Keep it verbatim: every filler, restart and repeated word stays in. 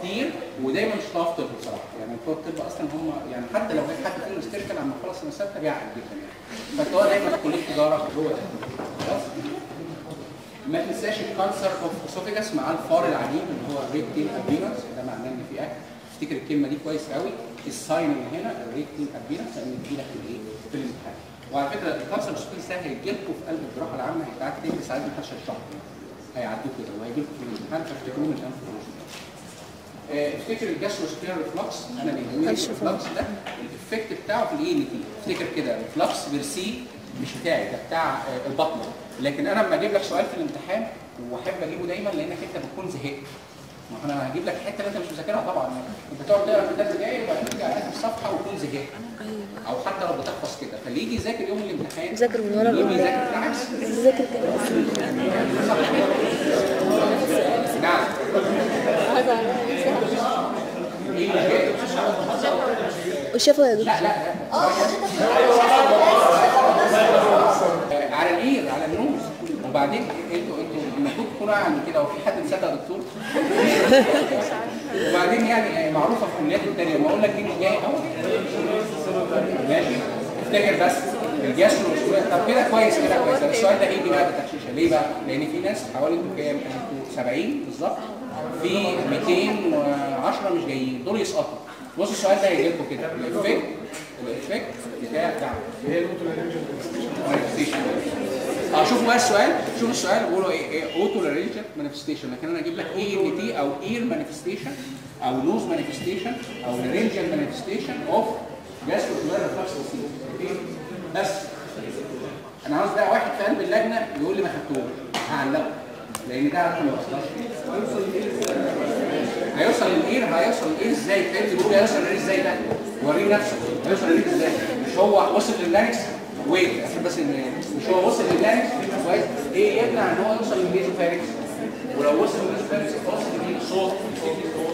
كتير ودايما مش هتقف طب بصراحه، يعني بتوع الطب اصلا هم يعني حتى لو حد فيهم هيستيريكال لما خلص سنه سته بيعقل جدا يعني. فهو دايما في كليه تجاره هو ده. خلاص؟ ما تنساش الكانسر اوف اسوفيجاس مع الفار العنيد اللي هو الريكتين ابينس، ده معناه ان في اكل. افتكر الكلمه دي كويس قوي، الساين اللي هنا الريكتين ابينس لان بتجي لك في الايه؟ في الامتحان. وعلى فكره الكانسر الاسوفيجاس ده هيجي لكم في قلب الجراحه العامه، هيتعاد تاني ساعات ما حدش هيشرحه. هيعدوه كده وهيجي لكم في الامتحان فافتكروه من الانفولوجي. افتكر الجاستروسبير ريفلكس، انا بيهمني الريفلكس ده الافكت بتاعه في الاي ان تي. افتكر كده ريفلكس بيرسي مش بتاعي ده بتاع البطنه، لكن انا لما اجيب لك سؤال في الامتحان واحب اجيبه دايما لانك انت بتكون زهقت. ما انا هجيب لك الحته اللي انت مش مذاكرها طبعا، انت تقعد تقرا في ثلاث دقايق وبعدين ترجع اخر الصفحه وتكون زهقت. او حتى لو بتحفظ كده، فاللي يجي يذاكر يوم الامتحان يذاكر من ورا يجي يذاكر بالعكس يذاكر كده. نعم. وشافوا يا دكتور؟ لا لا لا على الاير على النوز. وبعدين انتوا انتوا المفروض تكونوا عن كده، وفي حد مصدق يا دكتور؟ وبعدين يعني معروفه في الكليات الثانيه لما اقول لك دي مش جاي اهو ماشي. افتكر بس الجسم طب كده كويس كده كويس. السؤال ده هيجي بقى بتغشيشه ليه بقى؟ لان في ناس حوالي كام؟ سبعين بالظبط، في مئتين وعشرة مش جايين، دول يسقطوا. بص السؤال ده هيجي لكم كده الافكت الافكت بتاع بتاع هي الاوتولارينجال مانيفستيشن. اه شوفوا بقى السؤال، شوفوا السؤال بيقولوا ايه؟ اوتولارينجال مانيفستيشن، لكن انا اجيب لك اي ان تي او اير مانيفستيشن او نوز مانيفستيشن او لارينجال مانيفستيشن اوف جاستروسبير ريفلكس ديزيز. بس انا عاوز بقى واحد في قلب اللجنه يقول لي ما خدتوش، هعلقه لان ده عارف ما وصلش. هيوصل للاير هيوصل للاير ازاي؟ فهمت بيقول هيوصل للاير ازاي؟ ده وريه نفسه هيوصل للاير ازاي؟ مش هو وصل لللاركس ويت عشان بس مش هو وصل لللاركس كويس؟ ايه يمنع ان هو يوصل للجيزوفاركس؟ ولو وصل للجيزوفاركس خلاص يجي صوت